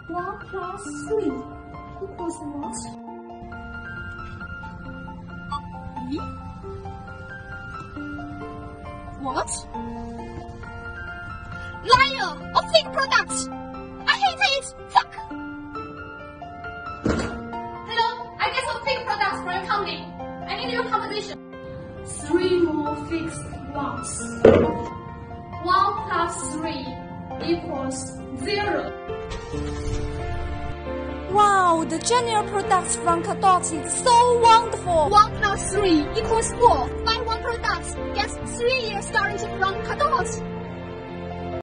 1 plus 3 equals what? What? Liar! A fake product! I hate it! Fuck! Hello, I get some fake products from your company. I need your compensation. 3 more fixed ones. 1 plus 3 equals 0. Wow, the general products from Cadox is so wonderful. 1 plus 3 equals 4. Buy one product, get 3 years guarantee from Cadox.